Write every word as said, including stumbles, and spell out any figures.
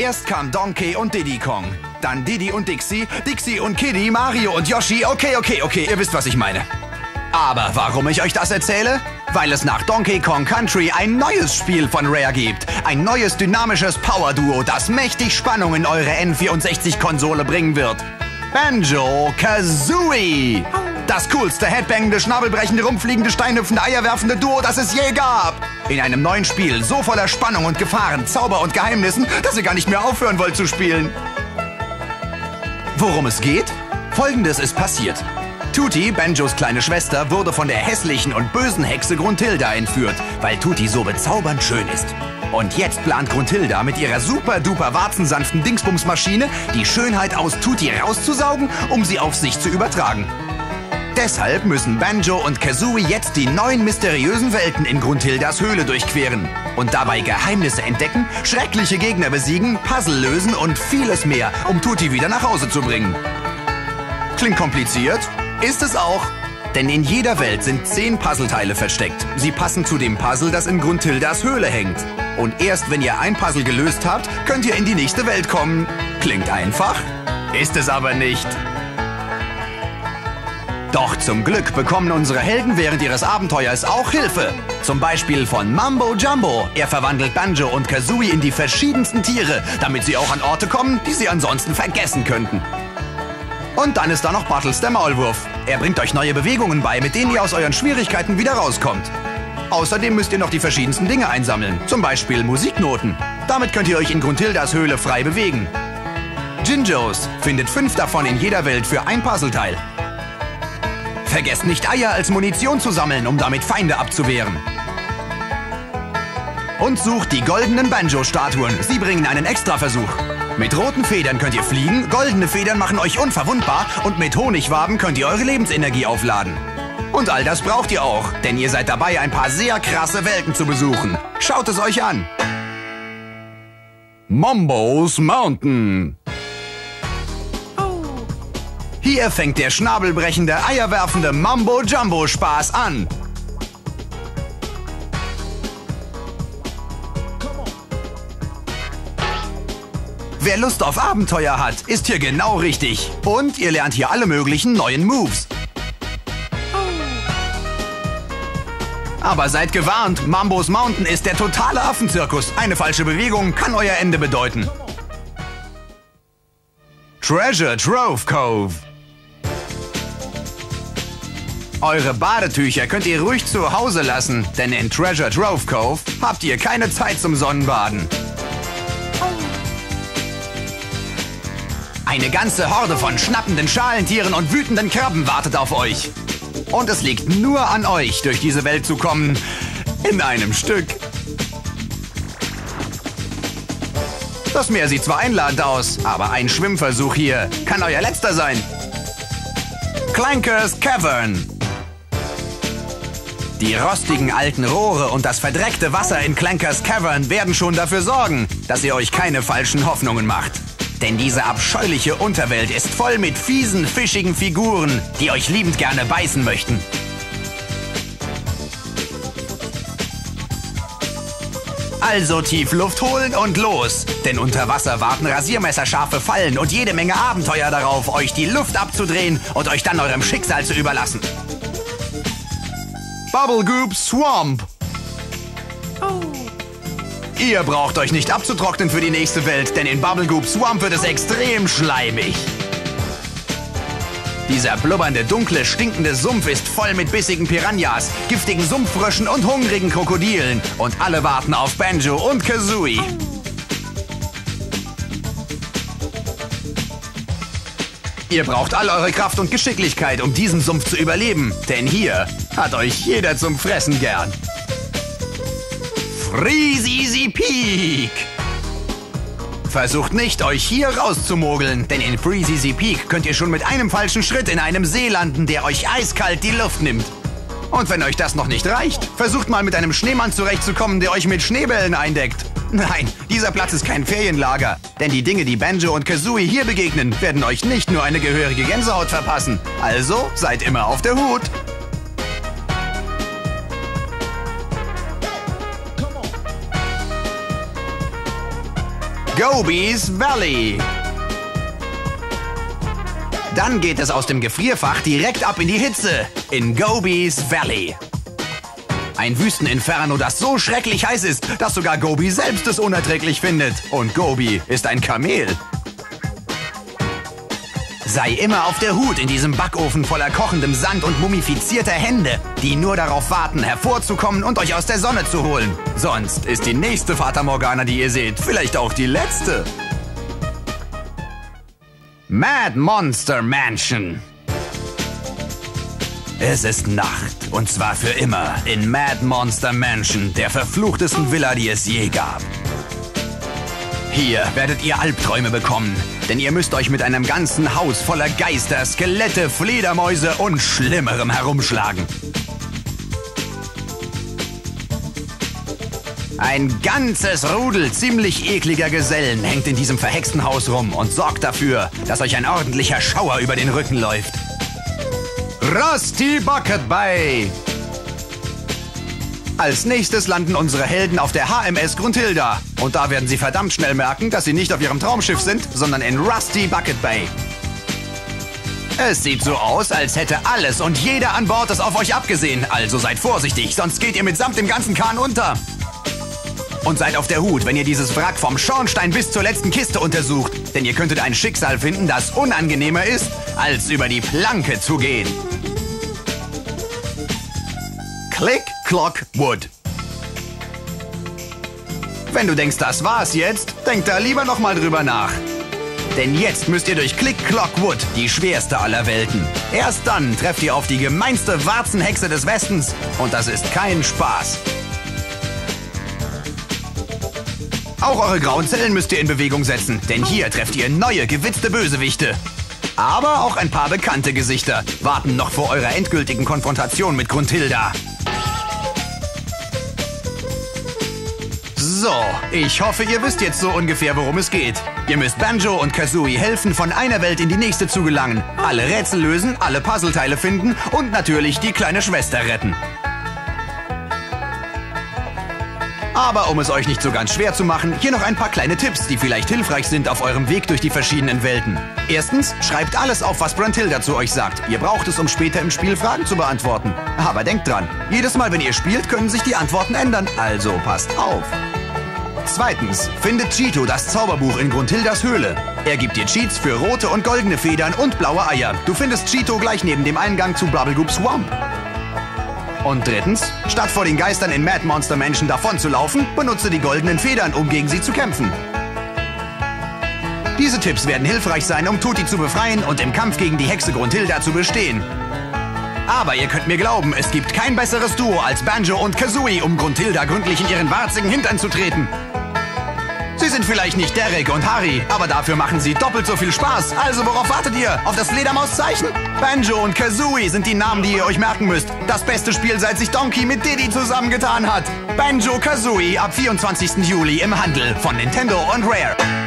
Erst kam Donkey und Diddy Kong. Dann Diddy und Dixie, Dixie und Kiddy, Mario und Yoshi. Okay, okay, okay, ihr wisst, was ich meine. Aber warum ich euch das erzähle? Weil es nach Donkey Kong Country ein neues Spiel von Rare gibt. Ein neues dynamisches Power-Duo, das mächtig Spannung in eure N vierundsechzig-Konsole bringen wird. Banjo-Kazooie! Das coolste, headbangende, schnabelbrechende, rumfliegende, steinhüpfende, eierwerfende Duo, das es je gab. In einem neuen Spiel, so voller Spannung und Gefahren, Zauber und Geheimnissen, dass ihr gar nicht mehr aufhören wollt zu spielen. Worum es geht? Folgendes ist passiert. Tutti, Banjos kleine Schwester, wurde von der hässlichen und bösen Hexe Gruntilda entführt, weil Tutti so bezaubernd schön ist. Und jetzt plant Gruntilda mit ihrer super-duper warzensanften Dingsbumsmaschine, die Schönheit aus Tutti rauszusaugen, um sie auf sich zu übertragen. Deshalb müssen Banjo und Kazooie jetzt die neuen mysteriösen Welten in Gruntildas Höhle durchqueren und dabei Geheimnisse entdecken, schreckliche Gegner besiegen, Puzzle lösen und vieles mehr, um Tutti wieder nach Hause zu bringen. Klingt kompliziert? Ist es auch. Denn in jeder Welt sind zehn Puzzleteile versteckt. Sie passen zu dem Puzzle, das in Gruntildas Höhle hängt. Und erst wenn ihr ein Puzzle gelöst habt, könnt ihr in die nächste Welt kommen. Klingt einfach, ist es aber nicht. Doch zum Glück bekommen unsere Helden während ihres Abenteuers auch Hilfe. Zum Beispiel von Mambo Jumbo. Er verwandelt Banjo und Kazooie in die verschiedensten Tiere, damit sie auch an Orte kommen, die sie ansonsten vergessen könnten. Und dann ist da noch Buttles, der Maulwurf. Er bringt euch neue Bewegungen bei, mit denen ihr aus euren Schwierigkeiten wieder rauskommt. Außerdem müsst ihr noch die verschiedensten Dinge einsammeln, zum Beispiel Musiknoten. Damit könnt ihr euch in Gruntildas Höhle frei bewegen. Jinjos findet fünf davon in jeder Welt für ein Puzzleteil. Vergesst nicht, Eier als Munition zu sammeln, um damit Feinde abzuwehren. Und sucht die goldenen Banjo-Statuen. Sie bringen einen Extraversuch. Mit roten Federn könnt ihr fliegen, goldene Federn machen euch unverwundbar und mit Honigwaben könnt ihr eure Lebensenergie aufladen. Und all das braucht ihr auch, denn ihr seid dabei, ein paar sehr krasse Welten zu besuchen. Schaut es euch an. Mambo's Mountain. Hier fängt der schnabelbrechende, eierwerfende Mambo-Jumbo-Spaß an. Wer Lust auf Abenteuer hat, ist hier genau richtig. Und ihr lernt hier alle möglichen neuen Moves. Aber seid gewarnt, Mambo's Mountain ist der totale Affenzirkus. Eine falsche Bewegung kann euer Ende bedeuten. Treasure Trove Cove. Eure Badetücher könnt ihr ruhig zu Hause lassen, denn in Treasure Trove Cove habt ihr keine Zeit zum Sonnenbaden. Eine ganze Horde von schnappenden Schalentieren und wütenden Krabben wartet auf euch. Und es liegt nur an euch, durch diese Welt zu kommen, in einem Stück. Das Meer sieht zwar einladend aus, aber ein Schwimmversuch hier kann euer letzter sein. Clankers Cavern. Die rostigen alten Rohre und das verdreckte Wasser in Clankers Cavern werden schon dafür sorgen, dass ihr euch keine falschen Hoffnungen macht. Denn diese abscheuliche Unterwelt ist voll mit fiesen, fischigen Figuren, die euch liebend gerne beißen möchten. Also tief Luft holen und los, denn unter Wasser warten rasiermesserscharfe Fallen und jede Menge Abenteuer darauf, euch die Luft abzudrehen und euch dann eurem Schicksal zu überlassen. Bubble Goop Swamp. Ihr braucht euch nicht abzutrocknen für die nächste Welt, denn in Bubble Goop Swamp wird es extrem schleimig. Dieser blubbernde, dunkle, stinkende Sumpf ist voll mit bissigen Piranhas, giftigen Sumpffröschen und hungrigen Krokodilen. Und alle warten auf Banjo und Kazooie. Ihr braucht all eure Kraft und Geschicklichkeit, um diesen Sumpf zu überleben. Denn hier hat euch jeder zum Fressen gern. Freezy Peak. Versucht nicht, euch hier rauszumogeln, denn in Freezy Peak könnt ihr schon mit einem falschen Schritt in einem See landen, der euch eiskalt die Luft nimmt. Und wenn euch das noch nicht reicht, versucht mal mit einem Schneemann zurechtzukommen, der euch mit Schneebällen eindeckt. Nein, dieser Platz ist kein Ferienlager, denn die Dinge, die Banjo und Kazooie hier begegnen, werden euch nicht nur eine gehörige Gänsehaut verpassen. Also seid immer auf der Hut. Gobies Valley. Dann geht es aus dem Gefrierfach direkt ab in die Hitze, in Gobies Valley. Ein Wüsteninferno, das so schrecklich heiß ist, dass sogar Gobi selbst es unerträglich findet. Und Gobi ist ein Kamel. Sei immer auf der Hut in diesem Backofen voller kochendem Sand und mumifizierter Hände, die nur darauf warten, hervorzukommen und euch aus der Sonne zu holen. Sonst ist die nächste Fata Morgana, die ihr seht, vielleicht auch die letzte. Mad Monster Mansion. Es ist Nacht, und zwar für immer, in Mad Monster Mansion, der verfluchtesten Villa, die es je gab. Hier werdet ihr Albträume bekommen, denn ihr müsst euch mit einem ganzen Haus voller Geister, Skelette, Fledermäuse und Schlimmerem herumschlagen. Ein ganzes Rudel ziemlich ekliger Gesellen hängt in diesem verhexten Haus rum und sorgt dafür, dass euch ein ordentlicher Schauer über den Rücken läuft. Rusty Bucket Bay. Als nächstes landen unsere Helden auf der H M S Gruntilda. Und da werden sie verdammt schnell merken, dass sie nicht auf ihrem Traumschiff sind, sondern in Rusty Bucket Bay. Es sieht so aus, als hätte alles und jeder an Bord es auf euch abgesehen. Also seid vorsichtig, sonst geht ihr mitsamt dem ganzen Kahn unter. Und seid auf der Hut, wenn ihr dieses Wrack vom Schornstein bis zur letzten Kiste untersucht. Denn ihr könntet ein Schicksal finden, das unangenehmer ist, als über die Planke zu gehen. Click, Clock, Wood. Wenn du denkst, das war's jetzt, denk da lieber noch mal drüber nach. Denn jetzt müsst ihr durch Click, Clock, Wood, die schwerste aller Welten. Erst dann trefft ihr auf die gemeinste Warzenhexe des Westens. Und das ist kein Spaß. Auch eure grauen Zellen müsst ihr in Bewegung setzen, denn hier trefft ihr neue, gewitzte Bösewichte. Aber auch ein paar bekannte Gesichter warten noch vor eurer endgültigen Konfrontation mit Gruntilda. So, ich hoffe, ihr wisst jetzt so ungefähr, worum es geht. Ihr müsst Banjo und Kazooie helfen, von einer Welt in die nächste zu gelangen, alle Rätsel lösen, alle Puzzleteile finden und natürlich die kleine Schwester retten. Aber um es euch nicht so ganz schwer zu machen, hier noch ein paar kleine Tipps, die vielleicht hilfreich sind auf eurem Weg durch die verschiedenen Welten. Erstens, schreibt alles auf, was Gruntilda zu euch sagt. Ihr braucht es, um später im Spiel Fragen zu beantworten. Aber denkt dran, jedes Mal, wenn ihr spielt, können sich die Antworten ändern, also passt auf. Zweitens, findet Cheeto das Zauberbuch in Gruntildas Höhle. Er gibt dir Cheats für rote und goldene Federn und blaue Eier. Du findest Cheeto gleich neben dem Eingang zu Bubblegoop Swamp. Und drittens, statt vor den Geistern in Mad Monster Mansion davon zu laufen, benutze die goldenen Federn, um gegen sie zu kämpfen. Diese Tipps werden hilfreich sein, um Tutti zu befreien und im Kampf gegen die Hexe Gruntilda zu bestehen. Aber ihr könnt mir glauben, es gibt kein besseres Duo als Banjo und Kazooie, um Gruntilda gründlich in ihren warzigen Hintern zu treten. Sie sind vielleicht nicht Derek und Harry, aber dafür machen sie doppelt so viel Spaß. Also worauf wartet ihr? Auf das Fledermauszeichen? Banjo und Kazooie sind die Namen, die ihr euch merken müsst. Das beste Spiel, seit sich Donkey mit Diddy zusammengetan hat. Banjo Kazooie ab vierundzwanzigsten Juli im Handel von Nintendo und Rare.